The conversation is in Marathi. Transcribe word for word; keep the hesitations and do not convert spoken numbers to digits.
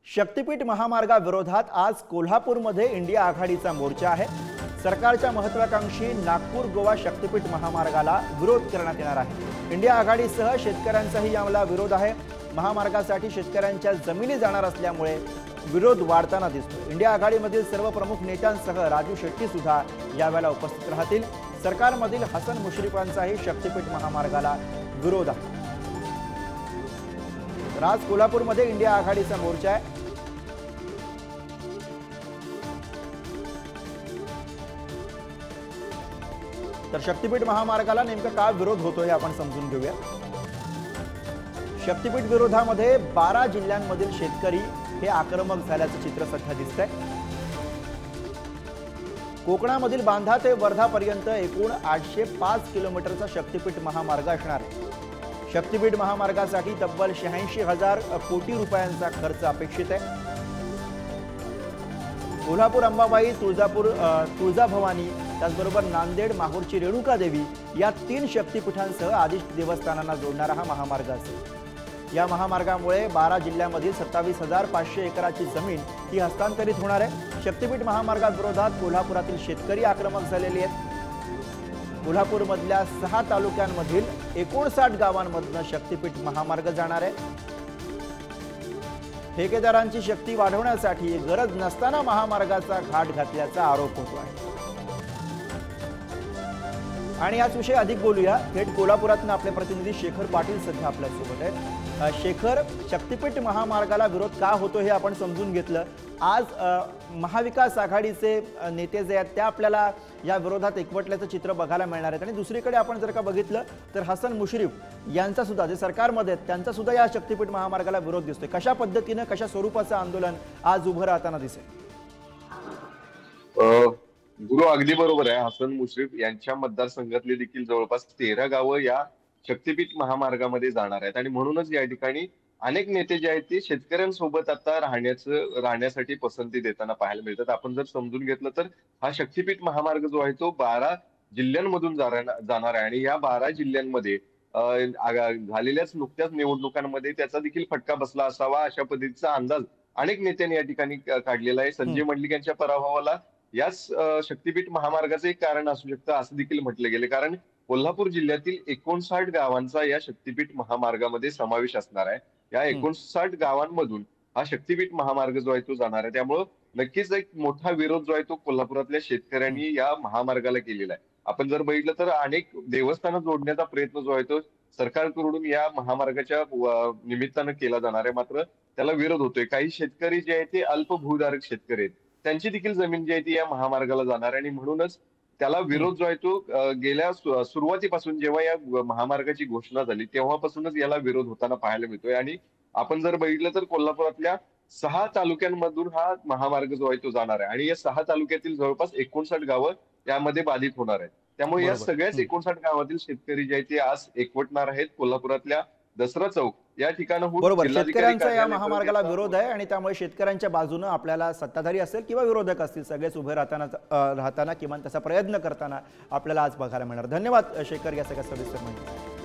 शक्तीपीठ महामार्गाविरोधात आज कोल्हापूरमध्ये इंडिया आघाडीचा मोर्चा आहे। सरकारच्या महत्त्वाकांक्षी नागपूर गोवा शक्तीपीठ महामार्गाला विरोध करण्यात येणार आहे। इंडिया आघाडीसह शेतकऱ्यांचाही याला विरोध आहे। महामार्गासाठी शेतकऱ्यांच्या जमिनी जाणार असल्यामुळे विरोध वाढताना दिसतो। इंडिया आघाडीमधील सर्व प्रमुख नेत्यांसह राजू शेट्टी सुद्धा यावेळेला उपस्थित राहतील। सरकारमधील हसन मुश्रीफांचाही शक्तीपीठ महामार्गाला विरोध आहे। आज कोल्हापूरमध्ये इंडिया आघाडीचा मोर्चा आहे। तर शक्तीपीठ महामार्गाला नेमका का विरोध होतोय आपण समजून घेऊया। शक्तीपीठ विरोधामध्ये बारा जिल्ह्यांमधील शेतकरी हे आक्रमक झाल्याचं चित्र सध्या दिसतंय। कोकणामधील बांधा ते वर्धापर्यंत एकूण आठशे पाच किलोमीटरचा शक्तीपीठ महामार्ग असणार आहे। शक्तीपीठ महामार्गासाठी तब्बल शहाऐंशी हजार कोटी रुपयांचा खर्च अपेक्षित आहे। कोल्हापूर अंबाबाई, तुळजापूर तुळजाभवानी, त्याचबरोबर नांदेड माहूरची रेणुका देवी या तीन शक्तीपीठांसह आदिश देवस्थानांना जोडणारा हा महामार्ग असेल। या महामार्गामुळे बारा जिल्ह्यांमधील सत्तावीस हजार पाचशे एकराची जमीन ही हस्तांतरित होणार आहे। शक्तीपीठ महामार्गाविरोधात कोल्हापुरातील शेतकरी आक्रमक झालेले आहेत। कोल्हापूरमधल्या सहा तालुक्यांमधील एकोणसाठ गावांमधून शक्तीपीठ महामार्ग जाणार आहे। ठेकेदारांची शक्ती वाढवण्यासाठी गरज नसताना महामार्गाचा घाट घातल्याचा आरोप होतो आहे। आणि याच विषयी अधिक बोलूया। थेट कोल्हापुरातून आपले प्रतिनिधी शेखर पाटील सध्या आपल्या सोबत आहेत। शेखर, शक्तीपीठ महामार्गाला विरोध का होतो हे आपण समजून घेतलं। आज महाविकास आघाडीचे नेते जे आहेत त्या आपल्याला या विरोधात एकवटल्याचं चित्र बघायला मिळणार आहे। आणि दुसरीकडे आपण जर का बघितलं तर हसन मुश्रीफ यांचा सुद्धा जे सरकारमध्ये आहेत त्यांचा सुद्धा या शक्तीपीठ महामार्गाला विरोध दिसतोय। कशा पद्धतीने कशा स्वरूपाचं आंदोलन आज उभं राहताना दिसेल? गुरु अगदी बरोबर आहे। हसन मुश्रीफ यांच्या मतदारसंघातले देखील जवळपास तेरा गावं या शक्तीपीठ महामार्गामध्ये जाणार आहेत आणि म्हणूनच या ठिकाणी अनेक नेते जे आहेत ते शेतकऱ्यांसोबत आता राहण्याचं राहण्यासाठी पसंती देताना पाहायला मिळतात। आपण जर समजून घेतलं तर हा शक्तीपीठ महामार्ग जो आहे तो बारा जिल्ह्यांमधून जाणार आहे आणि या बारा जिल्ह्यांमध्ये झालेल्याच नुकत्याच निवडणुकांमध्ये त्याचा देखील फटका बसला असावा अशा पद्धतीचा अंदाज अनेक नेत्यांनी या ठिकाणी काढलेला आहे। संजय मंडलिक यांच्या पराभवाला याच शक्तीपीठ महामार्गाचे एक कारण असू शकतं असं देखील म्हटलं गेलं, कारण कोल्हापूर जिल्ह्यातील एकोणसाठ गावांचा या शक्तीपीठ महामार्गामध्ये समावेश असणार आहे। या एकोणसाठ गावांमधून हा शक्तीपीठ महामार्ग जो आहे तो जाणार आहे। त्यामुळं नक्कीच एक मोठा विरोध जो आहे तो कोल्हापुरातल्या शेतकऱ्यांनी या महामार्गाला केलेला आहे। आपण जर बघितलं तर अनेक देवस्थानं जोडण्याचा प्रयत्न जो आहे तो सरकारकडून या महामार्गाच्या निमित्तानं केला जाणार आहे, मात्र त्याला विरोध होतोय। काही शेतकरी जे आहेत ते अल्पभूधारक शेतकरी आहेत, त्यांची देखील जमीन जी आहे ती या महामार्गाला जाणार आहे आणि म्हणूनच त्याला विरोध जो आहे तो गेल्या सुरुवातीपासून जेव्हा या महामार्गाची घोषणा झाली तेव्हापासूनच याला विरोध होताना पाहायला मिळतोय। आणि आपण जर बघितलं तर कोल्हापुरातल्या सहा तालुक्यांमधून हा महामार्ग जो आहे तो जाणार आहे आणि या सहा तालुक्यातील जवळपास एकोणसाठ गावं यामध्ये बाधित होणार आहेत। त्यामुळे या सगळ्याच एकोणसाठ गावातील शेतकरी जे आहेत ते आज एकवटणार आहेत कोल्हापुरातल्या दसरा चौक या ठिकाणाहून। बरोबर, शेतकऱ्यांचा या महामार्गाला विरोध आहे आणि त्यामुळे शेतकऱ्यांच्या बाजूने आपल्याला सत्ताधारी असेल किंवा विरोधक असतील सगळेच उभे राहताना राहताना किमान तसा प्रयत्न करताना आपल्याला आज बघायला मिळणार। धन्यवाद शेखर या सगळ्या सविस्तर माहिती।